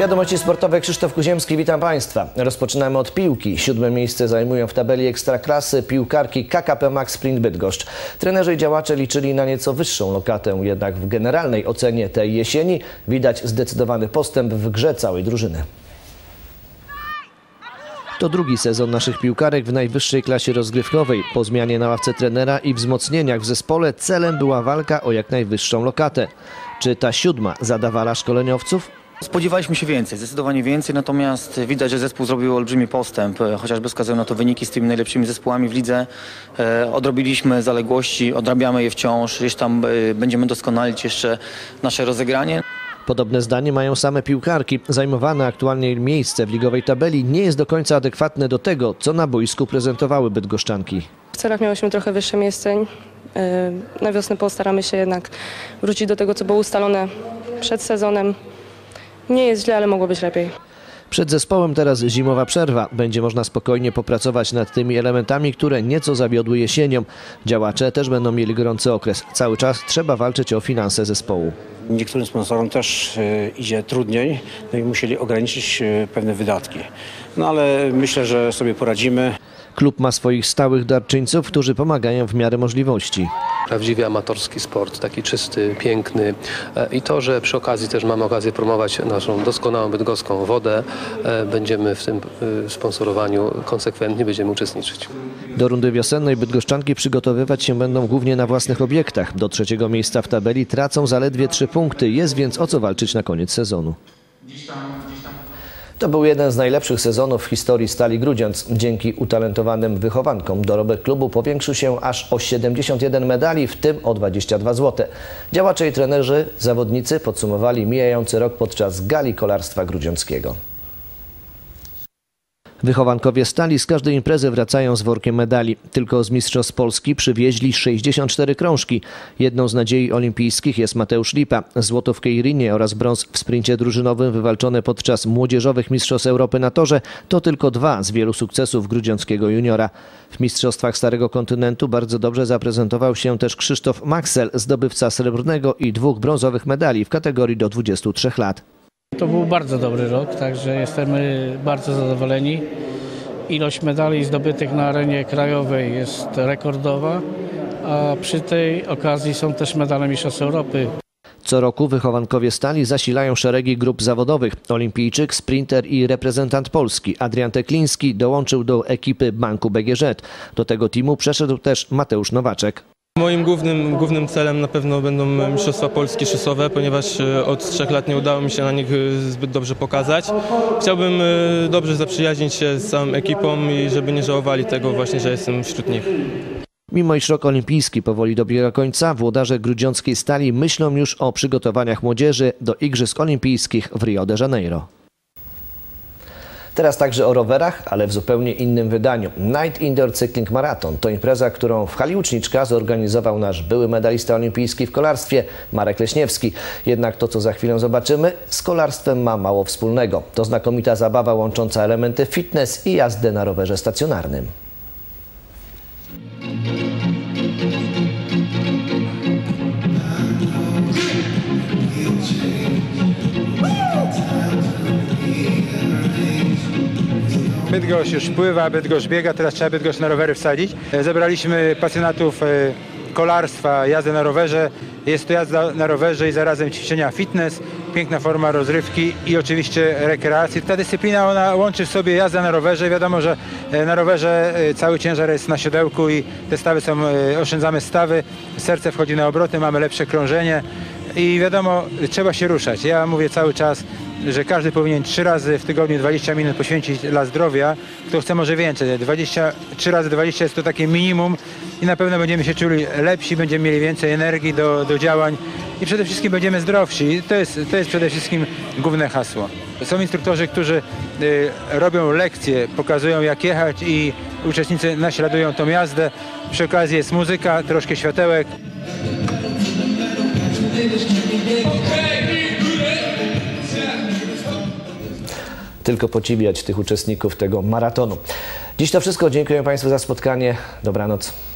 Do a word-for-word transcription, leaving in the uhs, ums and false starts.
Wiadomości sportowe, Krzysztof Kuziemski, witam Państwa. Rozpoczynamy od piłki. Siódme miejsce zajmują w tabeli Ekstraklasy piłkarki K K P Max Sprint Bydgoszcz. Trenerzy i działacze liczyli na nieco wyższą lokatę, jednak w generalnej ocenie tej jesieni widać zdecydowany postęp w grze całej drużyny. To drugi sezon naszych piłkarek w najwyższej klasie rozgrywkowej. Po zmianie na ławce trenera i wzmocnieniach w zespole celem była walka o jak najwyższą lokatę. Czy ta siódma zadawala szkoleniowców? Spodziewaliśmy się więcej, zdecydowanie więcej, natomiast widać, że zespół zrobił olbrzymi postęp, chociażby wskazują na to wyniki z tymi najlepszymi zespołami w lidze. Odrobiliśmy zaległości, odrabiamy je wciąż, gdzieś tam będziemy doskonalić jeszcze nasze rozegranie. Podobne zdanie mają same piłkarki. Zajmowane aktualnie miejsce w ligowej tabeli nie jest do końca adekwatne do tego, co na boisku prezentowały bydgoszczanki. W celach miałyśmy trochę wyższe miejsce. Na wiosnę postaramy się jednak wrócić do tego, co było ustalone przed sezonem. Nie jest źle, ale mogło być lepiej. Przed zespołem teraz zimowa przerwa. Będzie można spokojnie popracować nad tymi elementami, które nieco zawiodły jesienią. Działacze też będą mieli gorący okres. Cały czas trzeba walczyć o finanse zespołu. Niektórym sponsorom też idzie trudniej, no i musieli ograniczyć pewne wydatki. No ale myślę, że sobie poradzimy. Klub ma swoich stałych darczyńców, którzy pomagają w miarę możliwości. Prawdziwie amatorski sport, taki czysty, piękny i to, że przy okazji też mamy okazję promować naszą doskonałą bydgoską wodę, będziemy w tym sponsorowaniu konsekwentnie będziemy uczestniczyć. Do rundy wiosennej bydgoszczanki przygotowywać się będą głównie na własnych obiektach. Do trzeciego miejsca w tabeli tracą zaledwie trzy punkty, jest więc o co walczyć na koniec sezonu. To był jeden z najlepszych sezonów w historii Stali Grudziądz. Dzięki utalentowanym wychowankom dorobek klubu powiększył się aż o siedemdziesiąt jeden medali, w tym o dwadzieścia dwa złote. Działacze i trenerzy, zawodnicy podsumowali mijający rok podczas gali kolarstwa grudziąckiego. Wychowankowie Stali z każdej imprezy wracają z workiem medali. Tylko z Mistrzostw Polski przywieźli sześćdziesiąt cztery krążki. Jedną z nadziei olimpijskich jest Mateusz Lipa. Złoto w Kejrinie oraz brąz w sprincie drużynowym wywalczone podczas młodzieżowych Mistrzostw Europy na torze to tylko dwa z wielu sukcesów grudziąckiego juniora. W Mistrzostwach Starego Kontynentu bardzo dobrze zaprezentował się też Krzysztof Maxel, zdobywca srebrnego i dwóch brązowych medali w kategorii do dwudziestu trzech lat. To był bardzo dobry rok, także jesteśmy bardzo zadowoleni. Ilość medali zdobytych na arenie krajowej jest rekordowa, a przy tej okazji są też medale Mistrzostw Europy. Co roku wychowankowie Stali zasilają szeregi grup zawodowych. Olimpijczyk, sprinter i reprezentant Polski Adrian Tekliński dołączył do ekipy Banku B G Ż. Do tego teamu przeszedł też Mateusz Nowaczek. Moim głównym, głównym celem na pewno będą Mistrzostwa Polski szysowe, ponieważ od trzech lat nie udało mi się na nich zbyt dobrze pokazać. Chciałbym dobrze zaprzyjaźnić się z całą ekipą i żeby nie żałowali tego właśnie, że jestem wśród nich. Mimo iż rok olimpijski powoli dobiega końca, włodarze grudziąckiej Stali myślą już o przygotowaniach młodzieży do Igrzysk Olimpijskich w Rio de Janeiro. Teraz także o rowerach, ale w zupełnie innym wydaniu. Night Indoor Cycling Marathon to impreza, którą w hali Łuczniczka zorganizował nasz były medalista olimpijski w kolarstwie Marek Leśniewski. Jednak to, co za chwilę zobaczymy, z kolarstwem ma mało wspólnego. To znakomita zabawa łącząca elementy fitness i jazdę na rowerze stacjonarnym. Bydgoszcz już pływa, Bydgoszcz biega, teraz trzeba Bydgoszcz na rowery wsadzić. Zebraliśmy pasjonatów kolarstwa, jazdy na rowerze. Jest to jazda na rowerze i zarazem ćwiczenia fitness, piękna forma rozrywki i oczywiście rekreacji. Ta dyscyplina ona łączy w sobie jazdę na rowerze. Wiadomo, że na rowerze cały ciężar jest na siodełku i te stawy są, oszczędzamy stawy, serce wchodzi na obroty, mamy lepsze krążenie i wiadomo, trzeba się ruszać. Ja mówię cały czas, że każdy powinien trzy razy w tygodniu dwadzieścia minut poświęcić dla zdrowia. Kto chce może więcej. dwadzieścia, trzy razy dwadzieścia jest to takie minimum i na pewno będziemy się czuli lepsi, będziemy mieli więcej energii do, do działań i przede wszystkim będziemy zdrowsi. To jest, to jest przede wszystkim główne hasło. Są instruktorzy, którzy y, robią lekcje, pokazują jak jechać i uczestnicy naśladują tą jazdę. Przy okazji jest muzyka, troszkę światełek. Tylko podziwiać tych uczestników tego maratonu. Dziś to wszystko. Dziękuję Państwu za spotkanie. Dobranoc.